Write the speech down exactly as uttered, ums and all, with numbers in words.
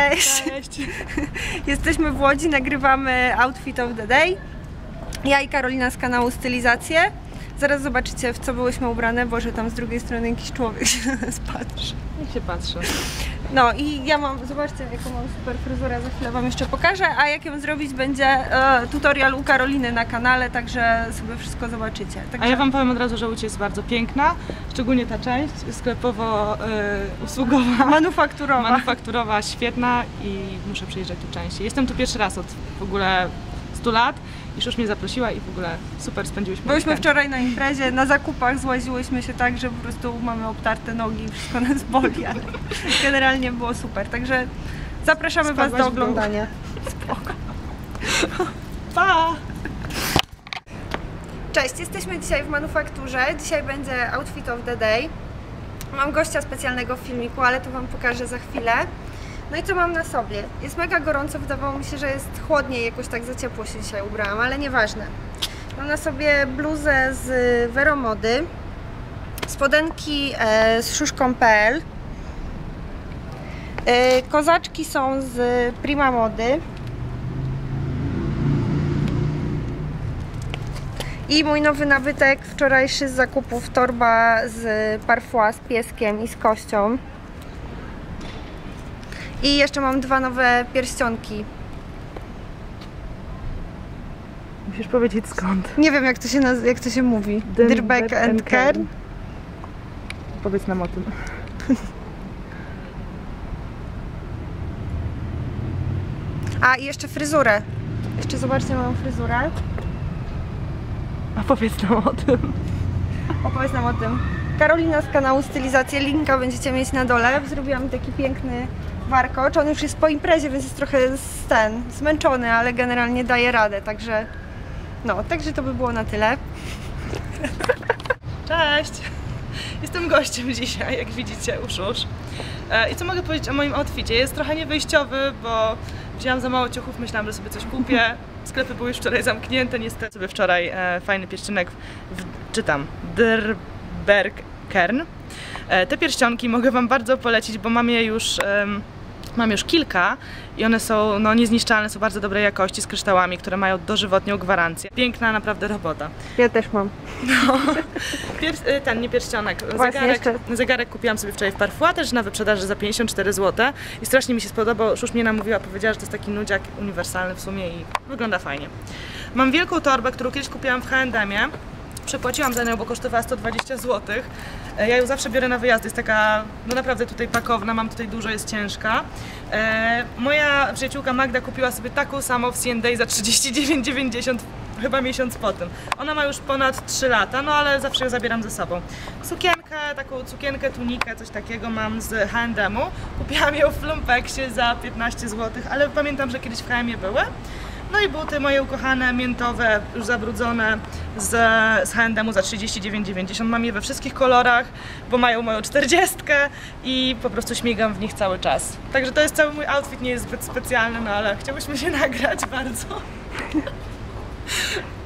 Cześć! Cześć! Jesteśmy w Łodzi, nagrywamy Outfit of the Day. Ja i Karolina z kanału Stylizacje. Zaraz zobaczycie, w co byłyśmy ubrane, bo że tam z drugiej strony jakiś człowiek się na nas patrzy. Niech się patrzy. No i ja mam, zobaczcie jaką mam super fryzurę, za chwilę wam jeszcze pokażę, a jak ją zrobić będzie e, tutorial u Karoliny na kanale, także sobie wszystko zobaczycie. Także... A ja wam powiem od razu, że Łódź jest bardzo piękna, szczególnie ta część sklepowo-usługowa, manufakturowa. manufakturowa, świetna i muszę przyjeżdżać tu częściej. Jestem tu pierwszy raz od w ogóle stu lat i już mnie zaprosiła i w ogóle super spędziłyśmy Byliśmy weekend. wczoraj na imprezie, na zakupach złaziłyśmy się tak, że po prostu mamy obtarte nogi i wszystko nas boli, ale generalnie było super, także zapraszamy Spadłaś was do w dół. oglądania. Spoko. Pa! Cześć, jesteśmy dzisiaj w manufakturze, dzisiaj będzie Outfit of the Day. Mam gościa specjalnego w filmiku, ale to wam pokażę za chwilę. No i co mam na sobie? Jest mega gorąco, wydawało mi się, że jest chłodniej, jakoś tak za ciepło się dzisiaj ubrałam, ale nieważne. Mam na sobie bluzę z Veromody, spodenki e, z szuszką kropka pe el, e, kozaczki są z Prima Mody i mój nowy nabytek wczorajszy z zakupów, torba z Parfois z pieskiem i z kością. I jeszcze mam dwa nowe pierścionki. Musisz powiedzieć skąd. Nie wiem jak to się, naz- jak to się mówi. Dirbeck and Kern. Powiedz nam o tym. A i jeszcze fryzurę. Jeszcze zobaczcie, mam fryzurę. A powiedz nam o tym. Opowiedz nam o tym. Karolina z kanału Stylizacje, linka będziecie mieć na dole. Zrobiłam taki piękny warkocz. On już jest po imprezie, więc jest trochę ten, zmęczony, ale generalnie daje radę, także no, także to by było na tyle. Cześć! Jestem gościem dzisiaj, jak widzicie, uszusz. I co mogę powiedzieć o moim outficie? Jest trochę niewyjściowy, bo wzięłam za mało ciuchów, myślałam, że sobie coś kupię. Sklepy były już wczoraj zamknięte, niestety sobie wczoraj e, fajny pierścionek, w, czytam, Dirbeck Kern. E, te pierścionki mogę wam bardzo polecić, bo mam je już, e, mam już kilka i one są no, niezniszczalne, są bardzo dobrej jakości, z kryształami, które mają dożywotnią gwarancję. Piękna naprawdę robota. Ja też mam. No. Pier- ten, nie pierścionek, zegarek, zegarek kupiłam sobie wczoraj w Parfois, też na wyprzedaży za pięćdziesiąt cztery złote i strasznie mi się spodobał, już mnie namówiła, powiedziała, że to jest taki nudziak uniwersalny w sumie i wygląda fajnie. Mam wielką torbę, którą kiedyś kupiłam w H and M ie, przepłaciłam za nią, bo kosztowała sto dwadzieścia złotych. Ja ją zawsze biorę na wyjazdy, jest taka, no naprawdę tutaj pakowna, mam tutaj dużo, jest ciężka. E, moja przyjaciółka Magda kupiła sobie taką samą w C and A za trzydzieści dziewięć dziewięćdziesiąt, chyba miesiąc po tym. Ona ma już ponad trzy lata, no ale zawsze ją zabieram ze sobą. Sukienkę, taką sukienkę, tunikę, coś takiego mam z H and M u. Kupiłam ją w Lumpeksie za piętnaście złotych, ale pamiętam, że kiedyś w H and M ie były. No i buty moje ukochane, miętowe, już zabrudzone z, z H and M u za trzydzieści dziewięć dziewięćdziesiąt. Mam je we wszystkich kolorach, bo mają moją czterdziestkę i po prostu śmigam w nich cały czas. Także to jest cały mój outfit, nie jest zbyt specjalny, no ale chciałyśmy się nagrać bardzo.